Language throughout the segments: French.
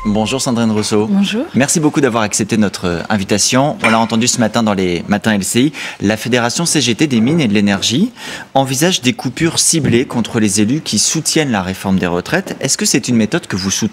Bonjour Sandrine Rousseau. Bonjour. Merci beaucoup d'avoir accepté notre invitation. On l'a entendu ce matin dans les matins LCI. La Fédération CGT des mines et de l'énergie envisage des coupures ciblées contre les élus qui soutiennent la réforme des retraites. Est-ce que c'est une méthode que vous soutenez ?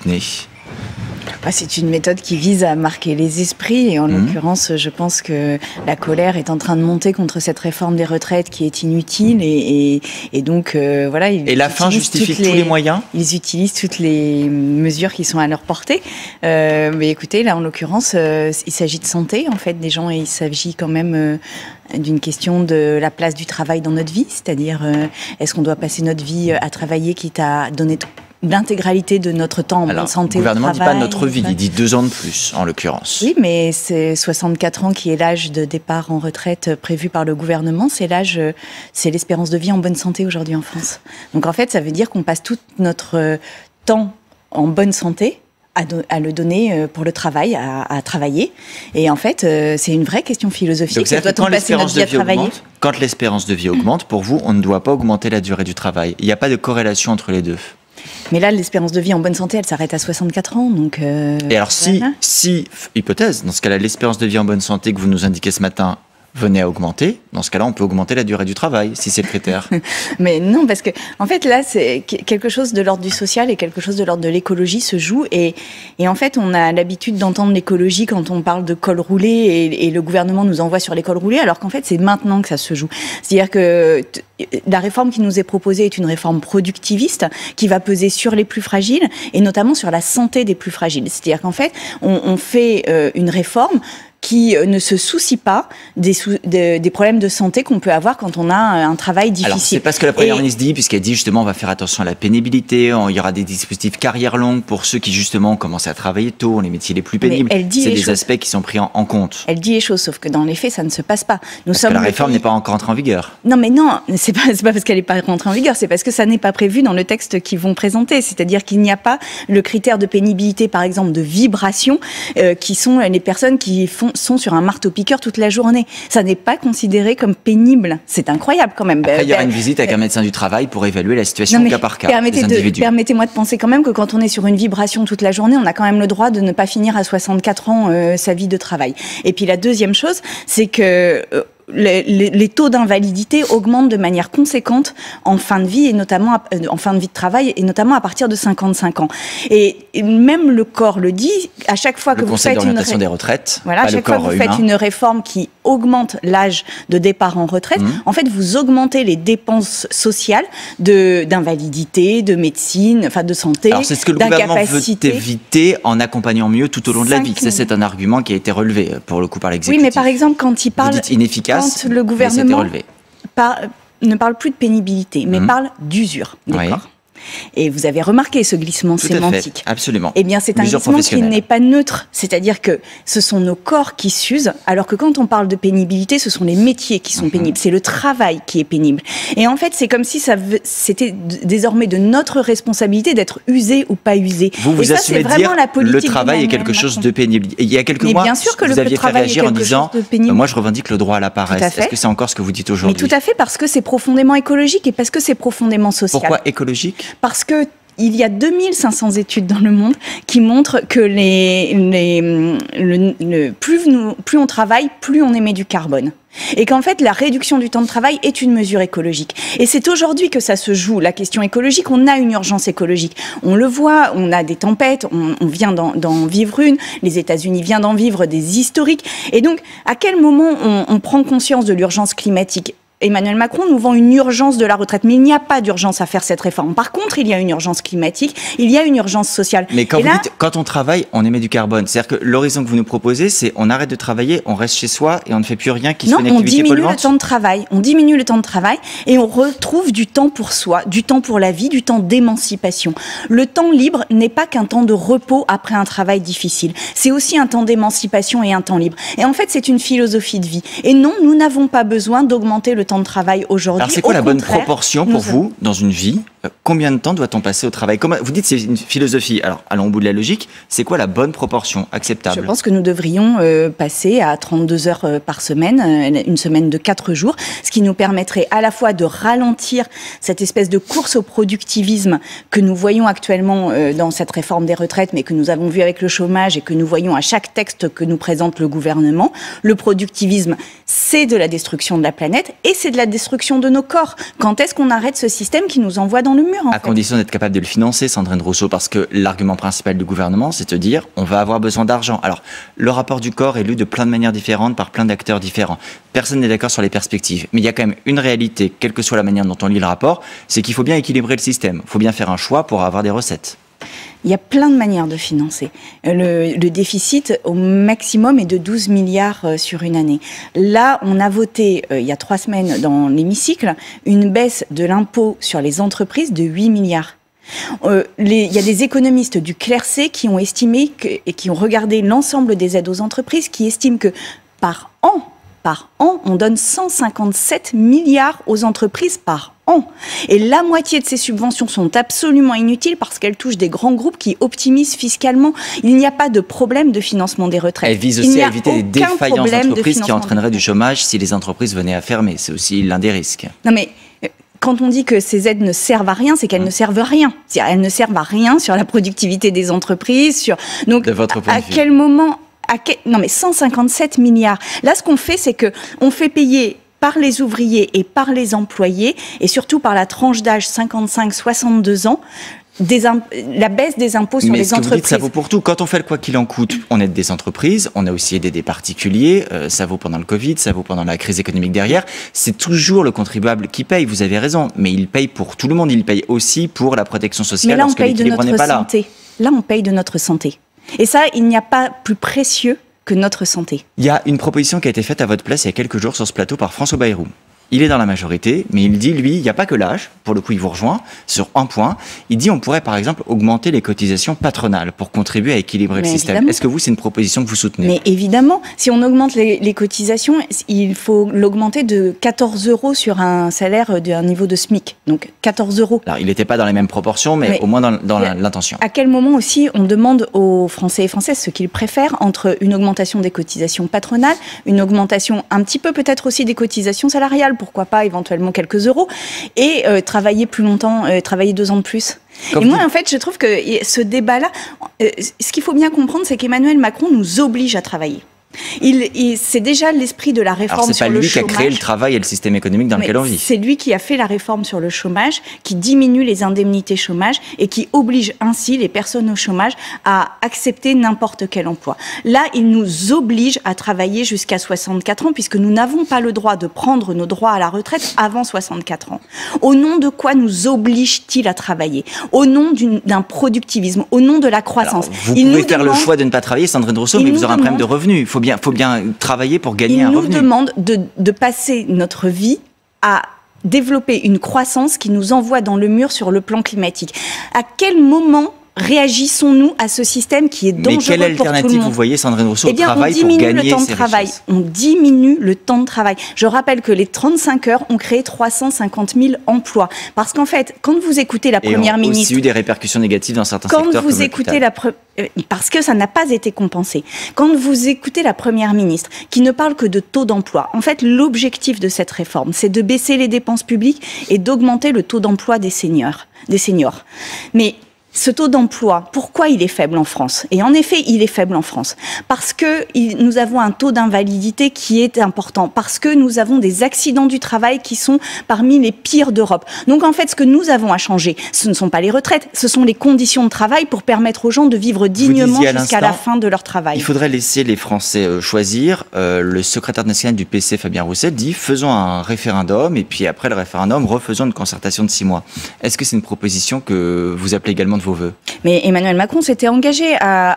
C'est une méthode qui vise à marquer les esprits et en l'occurrence, je pense que la colère est en train de monter contre cette réforme des retraites qui est inutile et donc voilà. Et la fin justifie tous les moyens ? Ils utilisent toutes les mesures qui sont à leur portée. Mais écoutez, là en l'occurrence, il s'agit de santé en fait des gens et il s'agit quand même d'une question de la place du travail dans notre vie, c'est-à-dire est-ce qu'on doit passer notre vie à travailler quitte à donner l'intégralité de notre temps en bonne santé au travail. Le gouvernement ne dit pas notre vie, il dit 2 ans de plus, en l'occurrence. Oui, mais c'est 64 ans qui est l'âge de départ en retraite prévu par le gouvernement. C'est l'espérance de vie en bonne santé aujourd'hui en France. Donc en fait, ça veut dire qu'on passe tout notre temps en bonne santé à le donner pour le travail, à travailler. Et en fait, c'est une vraie question philosophique. Donc doit-on passer notre vie à travailler ? Quand l'espérance de vie augmente, pour vous, on ne doit pas augmenter la durée du travail. Il n'y a pas de corrélation entre les deux. Mais là, l'espérance de vie en bonne santé, elle s'arrête à 64 ans. Donc et alors, si, hypothèse, dans ce cas-là, l'espérance de vie en bonne santé que vous nous indiquez ce matin venait à augmenter, dans ce cas-là, on peut augmenter la durée du travail, si c'est le critère. Mais non, parce que, en fait, là, c'est quelque chose de l'ordre du social et quelque chose de l'ordre de l'écologie se joue. Et en fait, on a l'habitude d'entendre l'écologie quand on parle de col roulé et le gouvernement nous envoie sur les cols roulés, alors qu'en fait, c'est maintenant que ça se joue. C'est-à-dire que la réforme qui nous est proposée est une réforme productiviste qui va peser sur les plus fragiles et notamment sur la santé des plus fragiles. C'est-à-dire qu'en fait, on fait une réforme qui ne se soucie pas des problèmes de santé qu'on peut avoir quand on a un travail difficile. Alors, c'est pas ce que la Première ministre dit, puisqu'elle dit justement on va faire attention à la pénibilité, il y aura des dispositifs carrière longue pour ceux qui justement commencent à travailler tôt, les métiers les plus pénibles. C'est des aspects qui sont pris en compte. Elle dit les choses, sauf que dans les faits, ça ne se passe pas. Parce que la réforme n'est pas encore entrée en vigueur. Non, mais non, c'est pas parce qu'elle n'est pas rentrée en vigueur, c'est parce que ça n'est pas prévu dans le texte qu'ils vont présenter. C'est-à-dire qu'il n'y a pas le critère de pénibilité, par exemple, de vibration, qui sont les personnes qui sont sur un marteau-piqueur toute la journée. Ça n'est pas considéré comme pénible. C'est incroyable quand même. Après, il y aura une visite avec un médecin du travail pour évaluer la situation cas par cas des individus. Permettez-moi de penser quand même que quand on est sur une vibration toute la journée, on a quand même le droit de ne pas finir à 64 ans sa vie de travail. Et puis la deuxième chose, c'est que les taux d'invalidité augmentent de manière conséquente en fin de vie et notamment en fin de vie de travail et notamment à partir de 55 ans. Et même le corps le dit, à chaque fois que vous faites des retraites, voilà, à chaque fois que vous faites une réforme qui augmente l'âge de départ en retraite, en fait vous augmentez les dépenses sociales d'invalidité, de médecine, enfin de santé, alors c'est ce que le gouvernement veut éviter en accompagnant mieux tout au long de la vie. Ça, c'est un argument qui a été relevé pour le coup par l'exécutif. Oui, mais par exemple quand il parle, vous dites inefficace, quand le gouvernement ne parle plus de pénibilité, mais parle d'usure, d'accord ? Oui. Et vous avez remarqué ce glissement sémantique. Absolument. Eh bien, c'est un glissement qui n'est pas neutre. C'est-à-dire que ce sont nos corps qui s'usent, alors que quand on parle de pénibilité, ce sont les métiers qui sont pénibles. C'est le travail qui est pénible. Et en fait, c'est comme si c'était désormais de notre responsabilité d'être usé ou pas usé. Vous assumez dire le travail est quelque chose de pénible. Et il y a quelques mois, bien sûr que vous aviez fait réagir en disant moi, je revendique le droit à la paresse. Est-ce que c'est encore ce que vous dites aujourd'hui ? Mais tout à fait, parce que c'est profondément écologique et parce que c'est profondément social. Pourquoi écologique ? Parce que il y a 2500 études dans le monde qui montrent que plus on travaille, plus on émet du carbone. Et qu'en fait, la réduction du temps de travail est une mesure écologique. Et c'est aujourd'hui que ça se joue, la question écologique. On a une urgence écologique. On le voit, on a des tempêtes, on vient d'en vivre une. Les États-Unis viennent d'en vivre des historiques. Et donc, à quel moment on prend conscience de l'urgence climatique ? Emmanuel Macron nous vend une urgence de la retraite, mais il n'y a pas d'urgence à faire cette réforme. Par contre, il y a une urgence climatique, il y a une urgence sociale. Mais quand vous dites, quand on travaille, on émet du carbone. C'est-à-dire que l'horizon que vous nous proposez, c'est on arrête de travailler, on reste chez soi et on ne fait plus rien qui soit une activité polluante. Non, on diminue le temps de travail. On diminue le temps de travail et on retrouve du temps pour soi, du temps pour la vie, du temps d'émancipation. Le temps libre n'est pas qu'un temps de repos après un travail difficile. C'est aussi un temps d'émancipation et un temps libre. Et en fait, c'est une philosophie de vie. Et non, nous n'avons pas besoin d'augmenter le temps de travail aujourd'hui. Alors c'est quoi la bonne proportion pour vous dans une vie Combien de temps doit-on passer au travail? Vous dites que c'est une philosophie. Alors, allons au bout de la logique. C'est quoi la bonne proportion acceptable? Je pense que nous devrions passer à 32 heures par semaine, une semaine de 4 jours, ce qui nous permettrait à la fois de ralentir cette espèce de course au productivisme que nous voyons actuellement dans cette réforme des retraites, mais que nous avons vu avec le chômage et que nous voyons à chaque texte que nous présente le gouvernement. Le productivisme, c'est de la destruction de la planète et c'est de la destruction de nos corps. Quand est-ce qu'on arrête ce système qui nous envoie dans le mur, à condition d'être capable de le financer, Sandrine Rousseau, parce que l'argument principal du gouvernement, c'est de dire on va avoir besoin d'argent. Alors, le rapport du corps est lu de plein de manières différentes par plein d'acteurs différents. Personne n'est d'accord sur les perspectives. Mais il y a quand même une réalité, quelle que soit la manière dont on lit le rapport, c'est qu'il faut bien équilibrer le système. Il faut bien faire un choix pour avoir des recettes. Il y a plein de manières de financer. Le déficit, au maximum, est de 12 milliards sur une année. Là, on a voté, il y a 3 semaines dans l'hémicycle, une baisse de l'impôt sur les entreprises de 8 milliards. Il y a des économistes du CLERC qui ont estimé et qui ont regardé l'ensemble des aides aux entreprises, qui estiment que par an, on donne 157 milliards aux entreprises par an. Et la moitié de ces subventions sont absolument inutiles parce qu'elles touchent des grands groupes qui optimisent fiscalement. Il n'y a pas de problème de financement des retraites. Elles visent aussi à éviter les défaillances d'entreprises qui entraîneraient du chômage si les entreprises venaient à fermer. C'est aussi l'un des risques. Non mais... Quand on dit que ces aides ne servent à rien, c'est qu'elles ne servent à rien. C'est-à-dire, elles ne servent à rien sur la productivité des entreprises. Donc, de votre point de vue. À quel moment... Non mais 157 milliards. Là, ce qu'on fait, c'est qu'on fait payer par les ouvriers et par les employés, et surtout par la tranche d'âge 55-62 ans, la baisse des impôts sur les entreprises. Mais ce que vous dites, ça vaut pour tout. Quand on fait le quoi qu'il en coûte, on aide des entreprises, on a aussi aidé des particuliers, ça vaut pendant le Covid, ça vaut pendant la crise économique derrière. C'est toujours le contribuable qui paye, vous avez raison, mais il paye pour tout le monde, il paye aussi pour la protection sociale lorsque l'équilibre n'est pas là. Là, on paye de notre santé. Et ça, il n'y a pas plus précieux que notre santé. Il y a une proposition qui a été faite à votre place il y a quelques jours sur ce plateau par François Bayrou. Il est dans la majorité, mais il dit, lui, il n'y a pas que l'âge, pour le coup il vous rejoint, sur un point, il dit on pourrait par exemple augmenter les cotisations patronales pour contribuer à équilibrer le système. Est-ce que vous, c'est une proposition que vous soutenez? Mais évidemment, si on augmente les cotisations, il faut l'augmenter de 14 € sur un salaire d'un niveau de SMIC, donc 14 €. Alors il n'était pas dans les mêmes proportions, mais au moins dans l'intention. À quel moment aussi on demande aux Français et Françaises ce qu'ils préfèrent entre une augmentation des cotisations patronales, une augmentation un petit peu peut-être aussi des cotisations salariales, pourquoi pas éventuellement quelques euros, et travailler plus longtemps, travailler 2 ans de plus. Et moi, en fait, je trouve que ce débat-là, ce qu'il faut bien comprendre, c'est qu'Emmanuel Macron nous oblige à travailler. C'est déjà l'esprit de la réforme sur le chômage. C'est pas lui qui a créé le travail et le système économique dans lequel on vit. C'est lui qui a fait la réforme sur le chômage, qui diminue les indemnités chômage et qui oblige ainsi les personnes au chômage à accepter n'importe quel emploi. Là, il nous oblige à travailler jusqu'à 64 ans puisque nous n'avons pas le droit de prendre nos droits à la retraite avant 64 ans. Au nom de quoi nous oblige-t-il à travailler? Au nom d'un productivisme, au nom de la croissance. Alors, vous pouvez faire le choix de ne pas travailler, Sandrine Rousseau, mais vous aurez un problème de revenus. Il faut bien travailler pour gagner un revenu. Il nous demande de passer notre vie à développer une croissance qui nous envoie dans le mur sur le plan climatique. À quel moment réagissons-nous à ce système qui est dangereux pour tout le monde? Mais quelle alternative vous voyez, Sandrine Rousseau, au travail pour gagner ces richesses? On diminue le temps de travail. Je rappelle que les 35 heures ont créé 350 000 emplois. Parce qu'en fait, quand vous écoutez la Première ministre... Il y a aussi eu des répercussions négatives dans certains secteurs. Quand vous écoutez parce que ça n'a pas été compensé. Quand vous écoutez la Première ministre, qui ne parle que de taux d'emploi, en fait, l'objectif de cette réforme, c'est de baisser les dépenses publiques et d'augmenter le taux d'emploi des seniors. Mais ce taux d'emploi, pourquoi il est faible en France? Et en effet, il est faible en France. Parce que nous avons un taux d'invalidité qui est important. Parce que nous avons des accidents du travail qui sont parmi les pires d'Europe. Donc en fait, ce que nous avons à changer, ce ne sont pas les retraites, ce sont les conditions de travail pour permettre aux gens de vivre dignement jusqu'à la fin de leur travail. Il faudrait laisser les Français choisir. Le secrétaire national du PC, Fabien Roussel, dit faisons un référendum et puis après le référendum, refaisons une concertation de 6 mois. Est-ce que c'est une proposition que vous appelez également de vos voeux? Mais Emmanuel Macron s'était engagé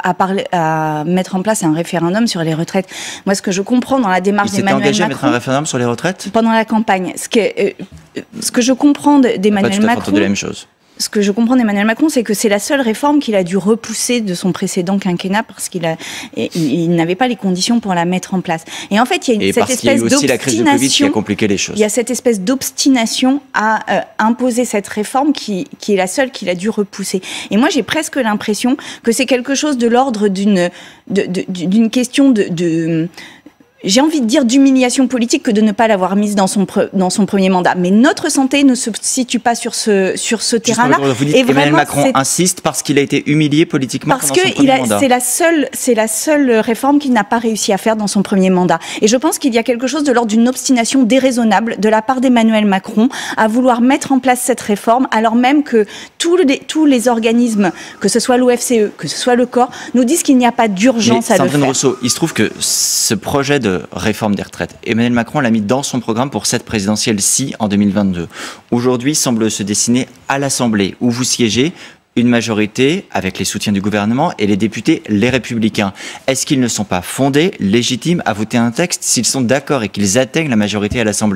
à mettre en place un référendum sur les retraites. Moi, ce que je comprends dans la démarche d'Emmanuel Macron... Il s'était engagé à mettre un référendum sur les retraites? Pendant la campagne. Ce que je comprends d'Emmanuel Macron... de la même chose. ce que je comprends d'Emmanuel Macron, c'est que c'est la seule réforme qu'il a dû repousser de son précédent quinquennat parce qu'il n'avait pas les conditions pour la mettre en place. Et en fait, il y a cette espèce d'obstination. Et parce qu'il y a eu aussi la crise de Covid qui a compliqué les choses. Il y a cette espèce d'obstination à imposer cette réforme qui est la seule qu'il a dû repousser. Et moi, j'ai presque l'impression que c'est quelque chose de l'ordre d'une question j'ai envie de dire d'humiliation politique que de ne pas l'avoir mise dans son premier mandat. Mais notre santé ne se situe pas sur ce terrain-là. Vous dites Emmanuel Macron insiste parce qu'il a été humilié politiquement pendant son premier mandat. C'est la seule réforme qu'il n'a pas réussi à faire dans son premier mandat. Et je pense qu'il y a quelque chose de l'ordre d'une obstination déraisonnable de la part d'Emmanuel Macron à vouloir mettre en place cette réforme, alors même que tous les organismes, que ce soit l'OFCE, que ce soit le corps, nous disent qu'il n'y a pas d'urgence à le faire. Sandrine Rousseau, il se trouve que ce projet de réforme des retraites, Emmanuel Macron l'a mis dans son programme pour cette présidentielle-ci en 2022. Aujourd'hui, semble se dessiner à l'Assemblée, où vous siégez, une majorité avec les soutiens du gouvernement et les députés, les Républicains. Est-ce qu'ils ne sont pas fondés, légitimes à voter un texte s'ils sont d'accord et qu'ils atteignent la majorité à l'Assemblée ?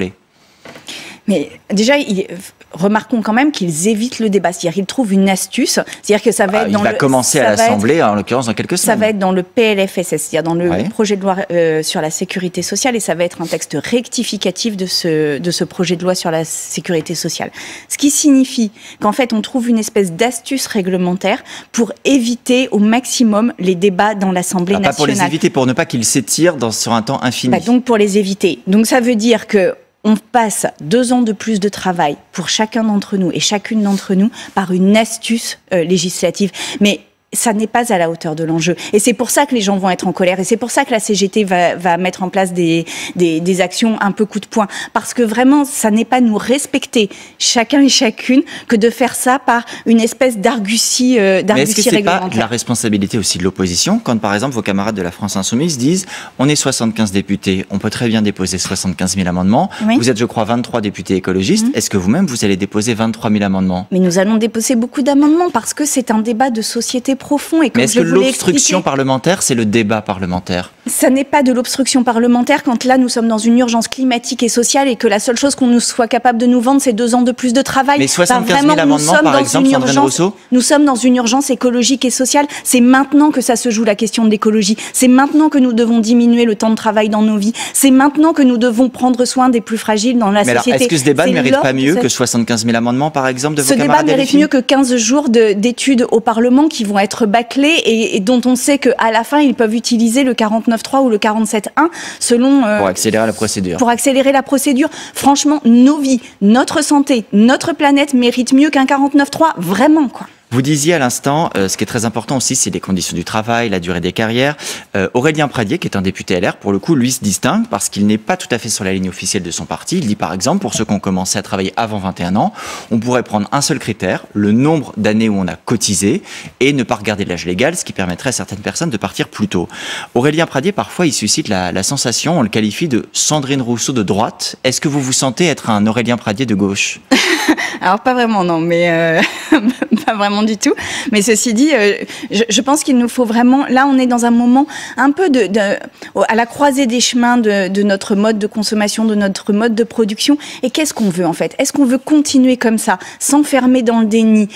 Mais déjà, remarquons quand même qu'ils évitent le débat. C'est-à-dire qu'ils trouvent une astuce. C'est-à-dire que ça va être dans il va commencer à l'Assemblée, en l'occurrence, dans quelques semaines. Ça va être dans le PLFSS, c'est-à-dire dans le projet de loi sur la sécurité sociale, et ça va être un texte rectificatif de ce projet de loi sur la sécurité sociale. Ce qui signifie qu'en fait, on trouve une espèce d'astuce réglementaire pour éviter au maximum les débats dans l'Assemblée nationale. Pas pour les éviter, pour ne pas qu'ils s'étirent sur un temps infini. Donc pour les éviter. Donc ça veut dire que on passe 2 ans de plus de travail pour chacun d'entre nous et chacune d'entre nous par une astuce législative. Mais ça n'est pas à la hauteur de l'enjeu. Et c'est pour ça que les gens vont être en colère. Et c'est pour ça que la CGT va mettre en place des actions un peu coup de poing. Parce que vraiment, ça n'est pas nous respecter chacun et chacune que de faire ça par une espèce d'argutie réglementaire. Mais est-ce que c'est pas la responsabilité aussi de l'opposition quand, par exemple, vos camarades de la France Insoumise disent « On est 75 députés, on peut très bien déposer 75 000 amendements. Oui. Vous êtes, je crois, 23 députés écologistes. Est-ce que vous-même, vous allez déposer 23 000 amendements ?» Mais nous allons déposer beaucoup d'amendements parce que c'est un débat de société profond. Et mais est-ce que l'obstruction parlementaire, c'est le débat parlementaire ? Ça n'est pas de l'obstruction parlementaire quand là, nous sommes dans une urgence climatique et sociale et que la seule chose qu'on nous soit capable de nous vendre, c'est 2 ans de plus de travail. Mais 75 000 amendements, par exemple, Sandrine Rousseau ? Nous sommes dans une urgence écologique et sociale. C'est maintenant que ça se joue, la question de l'écologie. C'est maintenant que nous devons diminuer le temps de travail dans nos vies. C'est maintenant que nous devons prendre soin des plus fragiles dans la société. Alors, est-ce que ce débat ne mérite pas mieux que 75 000 amendements, par exemple, de vos camarades ? Ce débat mérite mieux que 15 jours d'études au Parlement qui vont être bâclés et dont on sait qu'à la fin, ils peuvent utiliser le 49.3 ou le 47.1 selon... pour accélérer la procédure. Pour accélérer la procédure. Franchement, nos vies, notre santé, notre planète méritent mieux qu'un 49.3, vraiment, quoi. Vous disiez à l'instant, ce qui est très important aussi, c'est les conditions du travail, la durée des carrières. Aurélien Pradié, qui est un député LR, pour le coup, lui se distingue parce qu'il n'est pas tout à fait sur la ligne officielle de son parti. Il dit par exemple, pour ceux qui ont commencé à travailler avant 21 ans, on pourrait prendre un seul critère, le nombre d'années où on a cotisé, et ne pas regarder l'âge légal, ce qui permettrait à certaines personnes de partir plus tôt. Aurélien Pradié, parfois, il suscite la sensation, on le qualifie de Sandrine Rousseau de droite. Est-ce que vous vous sentez être un Aurélien Pradié de gauche ? Alors pas vraiment, non, mais pas vraiment du tout. Mais ceci dit, je pense qu'il nous faut vraiment... Là, on est dans un moment un peu à la croisée des chemins de notre mode de consommation, de notre mode de production. Et qu'est-ce qu'on veut, en fait ? Est-ce qu'on veut continuer comme ça, s'enfermer dans le déni,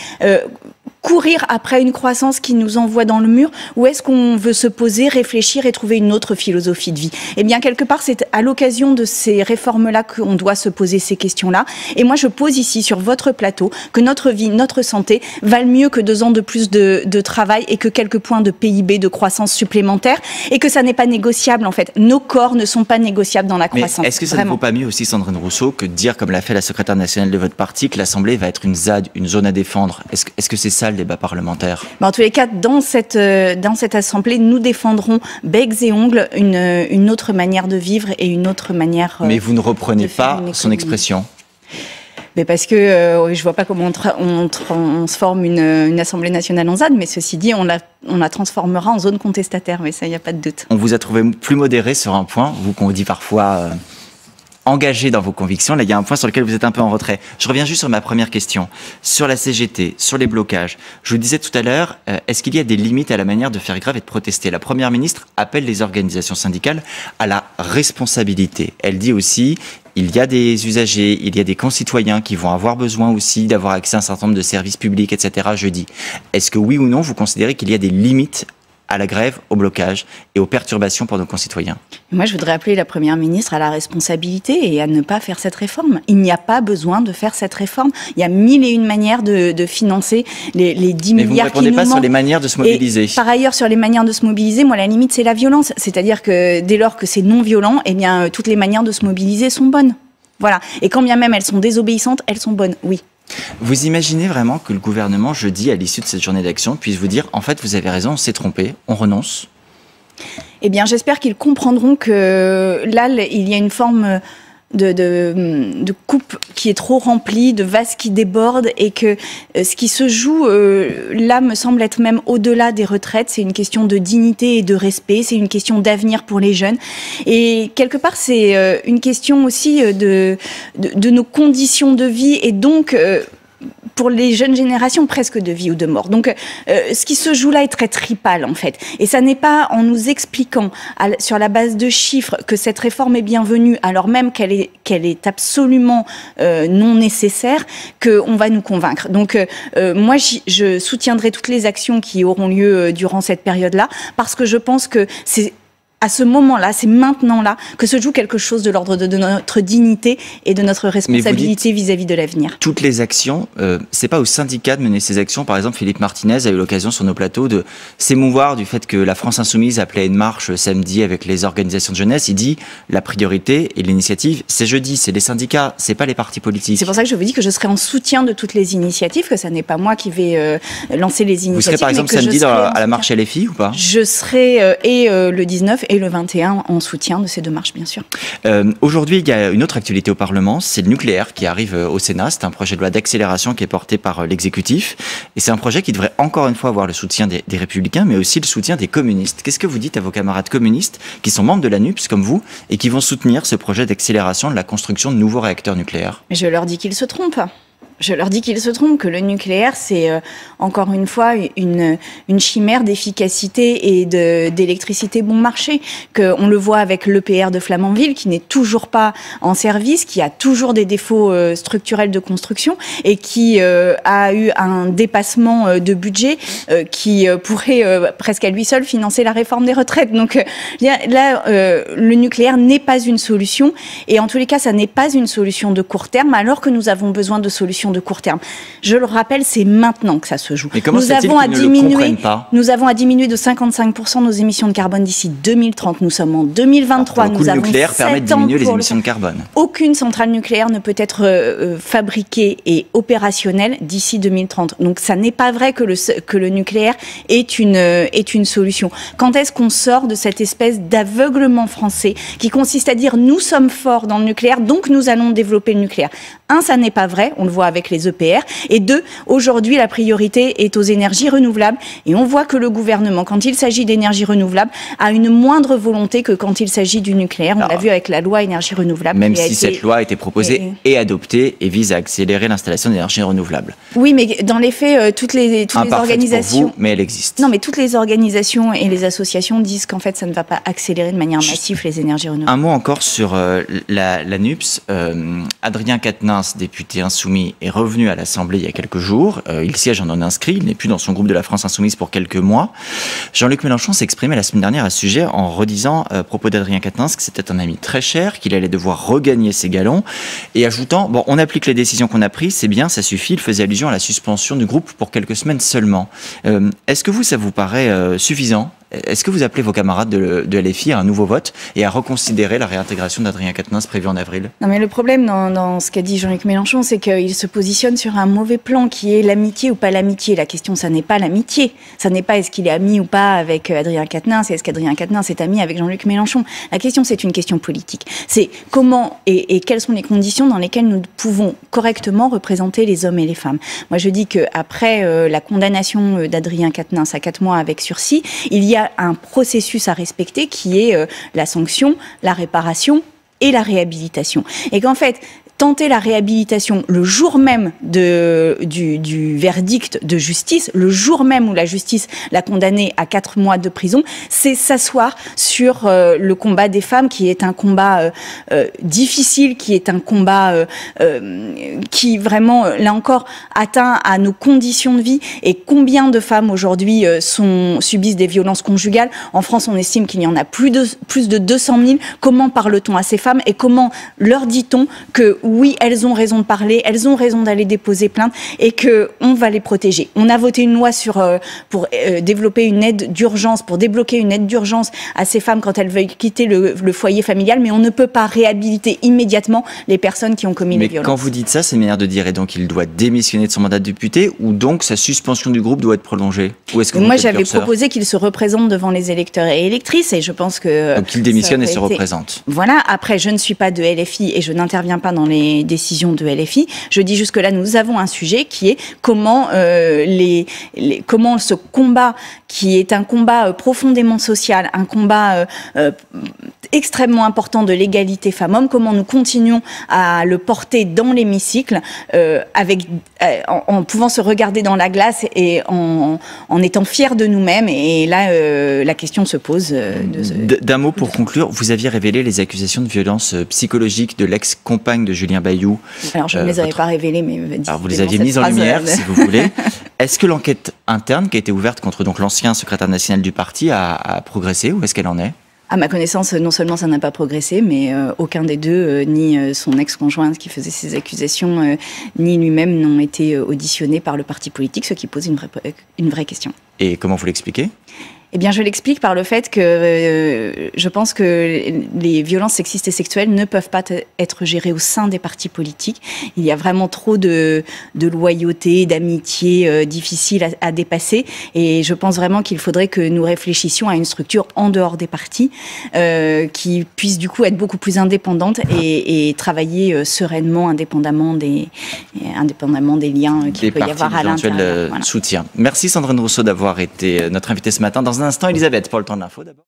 courir après une croissance qui nous envoie dans le mur, ou est-ce qu'on veut se poser, réfléchir et trouver une autre philosophie de vie ? Eh bien, quelque part, c'est à l'occasion de ces réformes-là qu'on doit se poser ces questions-là. Et moi, je pose ici, sur votre plateau, que notre vie, notre santé valent mieux que 2 ans de plus de travail et que quelques points de PIB, de croissance supplémentaire, et que ça n'est pas négociable, en fait. Nos corps ne sont pas négociables dans la croissance. Mais est-ce que ça ne vaut pas mieux aussi, Sandrine Rousseau, que de dire, comme l'a fait la secrétaire nationale de votre parti, que l'Assemblée va être une ZAD, une zone à défendre ? Est-ce que c'est ça le débat parlementaire ? En tous les cas, dans cette Assemblée, nous défendrvois becs et ongles une autre manière de vivre et une autre manière Mais vous ne reprenez pas son expression ? Mais parce que je vois pas comment on transforme une Assemblée nationale en ZAD, mais ceci dit, on la transformera en zone contestataire, mais ça, il n'y a pas de doute. On vous a trouvé plus modéré sur un point, vous qu'on dit parfois engagé dans vos convictions. Là, il y a un point sur lequel vous êtes un peu en retrait. Je reviens juste sur ma première question. Sur la CGT, sur les blocages. Je vous disais tout à l'heure, est-ce qu'il y a des limites à la manière de faire grève et de protester? La Première ministre appelle les organisations syndicales à la responsabilité. Elle dit aussi, il y a des usagers, il y a des concitoyens qui vont avoir besoin aussi d'avoir accès à un certain nombre de services publics, etc. jeudi. Est-ce que oui ou non, vous considérez qu'il y a des limites à la grève, au blocage et aux perturbations pour nos concitoyens? Moi, je voudrais appeler la Première ministre à la responsabilité et à ne pas faire cette réforme. Il n'y a pas besoin de faire cette réforme. Il y a 1001 manières de financer les 10 milliards qui nous manquent. Mais vous ne répondez pas sur les manières de se mobiliser. Et par ailleurs, sur les manières de se mobiliser, moi, la limite, c'est la violence. C'est-à-dire que dès lors que c'est non violent, eh bien, toutes les manières de se mobiliser sont bonnes. Voilà. Et quand bien même elles sont désobéissantes, elles sont bonnes, oui. Vous imaginez vraiment que le gouvernement, jeudi, à l'issue de cette journée d'action, puisse vous dire, en fait, vous avez raison, on s'est trompé, on renonce? Eh bien, j'espère qu'ils comprendront que là, il y a une forme de coupe qui est trop remplie, de vase qui déborde, et que ce qui se joue là me semble être même au-delà des retraites. C'est une question de dignité et de respect, c'est une question d'avenir pour les jeunes. Et quelque part, c'est une question aussi de nos conditions de vie, et donc pour les jeunes générations, presque de vie ou de mort. Donc, ce qui se joue là est très tripal, en fait. Et ça n'est pas en nous expliquant, sur la base de chiffres, que cette réforme est bienvenue, alors même qu'elle est absolument non nécessaire, qu'on va nous convaincre. Donc, moi, je soutiendrai toutes les actions qui auront lieu durant cette période-là, parce que je pense que c'est à ce moment-là, c'est maintenant-là que se joue quelque chose de l'ordre de notre dignité et de notre responsabilité vis-à-vis de l'avenir. Toutes les actions, c'est pas aux syndicats de mener ces actions. Par exemple, Philippe Martinez a eu l'occasion sur nos plateaux de s'émouvoir du fait que la France Insoumise appelait une marche samedi avec les organisations de jeunesse. Il dit la priorité et l'initiative, c'est jeudi, c'est les syndicats, c'est pas les partis politiques. C'est pour ça que je vous dis que je serai en soutien de toutes les initiatives, que ça n'est pas moi qui vais lancer les initiatives. Vous serez par exemple samedi à la marche LFI ou pas? Je serai le 19 et le 21 en soutien de ces deux marches, bien sûr. Aujourd'hui, il y a une autre actualité au Parlement, c'est le nucléaire qui arrive au Sénat. C'est un projet de loi d'accélération qui est porté par l'exécutif. Et c'est un projet qui devrait encore une fois avoir le soutien des Républicains, mais aussi le soutien des communistes. Qu'est-ce que vous dites à vos camarades communistes qui sont membres de la NUPS, comme vous, et qui vont soutenir ce projet d'accélération de la construction de nouveaux réacteurs nucléaires? Je leur dis qu'ils se trompent. Je leur dis qu'ils se trompent, que le nucléaire, c'est encore une fois une chimère d'efficacité et d'électricité bon marché. On le voit avec l'EPR de Flamanville, qui n'est toujours pas en service, qui a toujours des défauts structurels de construction, et qui a eu un dépassement de budget qui pourrait presque à lui seul financer la réforme des retraites. Donc là, le nucléaire n'est pas une solution, et en tous les cas, ça n'est pas une solution de court terme, alors que nous avons besoin de solutions de court terme. Je le rappelle, c'est maintenant que ça se joue. Mais comment nous avons à diminuer, nous avons à diminuer de 55% nos émissions de carbone d'ici 2030. Nous sommes en 2023. Alors, nous avons le nucléaire permet de diminuer les émissions de carbone. Aucune centrale nucléaire ne peut être fabriquée et opérationnelle d'ici 2030. Donc, ça n'est pas vrai que le nucléaire est une solution. Quand est-ce qu'on sort de cette espèce d'aveuglement français qui consiste à dire nous sommes forts dans le nucléaire, donc nous allons développer le nucléaire? Un, ça n'est pas vrai, on le voit avec les EPR. Et deux, aujourd'hui, la priorité est aux énergies renouvelables. Et on voit que le gouvernement, quand il s'agit d'énergie renouvelable, a une moindre volonté que quand il s'agit du nucléaire. On l'a vu avec la loi énergie renouvelable. Même si cette loi a été proposée et adoptée et vise à accélérer l'installation d'énergie renouvelable. Oui, mais dans les faits, toutes les organisations... Pour vous, mais elle existe. Non, mais toutes les organisations et les associations disent qu'en fait, ça ne va pas accélérer de manière massive les énergies renouvelables. Un mot encore sur la NUPS. Adrien Quatennens, député insoumis, est revenu à l'Assemblée il y a quelques jours. Il siège en non inscrit. Il n'est plus dans son groupe de la France Insoumise pour quelques mois. Jean-Luc Mélenchon s'exprimait la semaine dernière à ce sujet en redisant, à propos d'Adrien Quatennens, que c'était un ami très cher, qu'il allait devoir regagner ses galons, et ajoutant, bon, on applique les décisions qu'on a prises, c'est bien, ça suffit. Il faisait allusion à la suspension du groupe pour quelques semaines seulement. Est-ce que ça vous paraît suffisant? Est-ce que vous appelez vos camarades de LFI à un nouveau vote et à reconsidérer la réintégration d'Adrien Quatennens prévue en avril? Non, mais le problème dans ce qu'a dit Jean-Luc Mélenchon, c'est qu'il se positionne sur un mauvais plan qui est l'amitié ou pas l'amitié. La question, ça n'est pas l'amitié. Ça n'est pas est-ce qu'il est ami ou pas avec Adrien Quatennens et est-ce qu'Adrien Quatennens est ami avec Jean-Luc Mélenchon. La question, c'est une question politique. C'est comment et quelles sont les conditions dans lesquelles nous pouvons correctement représenter les hommes et les femmes. Moi, je dis qu'après la condamnation d'Adrien Quatennens à 4 mois avec sursis, il y a un processus à respecter qui est la sanction, la réparation et la réhabilitation. Et qu'en fait, tenter la réhabilitation le jour même du verdict de justice, le jour même où la justice l'a condamné à 4 mois de prison, c'est s'asseoir sur le combat des femmes, qui est un combat difficile, qui est un combat qui vraiment, là encore, atteint à nos conditions de vie. Et combien de femmes aujourd'hui subissent des violences conjugales? En France, on estime qu'il y en a plus de 200 000. Comment parle-t-on à ces femmes et comment leur dit-on que oui, elles ont raison de parler, elles ont raison d'aller déposer plainte et qu'on va les protéger? On a voté une loi pour développer une aide d'urgence, pour débloquer une aide d'urgence à ces femmes quand elles veulent quitter le foyer familial, mais on ne peut pas réhabiliter immédiatement les personnes qui ont commis les violences. Mais quand vous dites ça, c'est une manière de dire, et donc il doit démissionner de son mandat de député, ou donc sa suspension du groupe doit être prolongée? Ou est-ce que moi, j'avais proposé qu'il se représente devant les électeurs et électrices, et je pense que... Donc qu'il démissionne et se représente. Voilà, après, je ne suis pas de LFI et je n'interviens pas dans les décisions de LFI. Je dis juste que là, nous avons un sujet qui est comment comment ce combat, qui est un combat profondément social, un combat extrêmement important de l'égalité femmes-hommes, comment nous continuons à le porter dans l'hémicycle en pouvant se regarder dans la glace et en étant fiers de nous-mêmes. Et là, la question se pose. D'un mot pour conclure, vous aviez révélé les accusations de violence psychologique de l'ex-compagne de Julien Bayou. Alors, je ne les avais pas révélées, mais... Alors, vous les aviez mises en lumière, si vous voulez. Est-ce que l'enquête interne qui a été ouverte contre l'ancien secrétaire national du parti a progressé, ou est-ce qu'elle en est? À ma connaissance, non seulement ça n'a pas progressé, mais aucun des deux, ni son ex-conjointe qui faisait ces accusations, ni lui-même n'ont été auditionnés par le parti politique, ce qui pose une vraie question. Et comment vous l'expliquez ? Eh bien, je l'explique par le fait que je pense que les violences sexistes et sexuelles ne peuvent pas être gérées au sein des partis politiques. Il y a vraiment trop de loyauté, d'amitié difficiles à dépasser. Et je pense vraiment qu'il faudrait que nous réfléchissions à une structure en dehors des partis qui puisse du coup être beaucoup plus indépendante et travailler sereinement, indépendamment des liens qu'il peut y avoir à l'intérieur. Soutien. Merci Sandrine Rousseau d'avoir été notre invitée ce matin. Dans un instant, Elisabeth, pour le temps de l'info d'abord.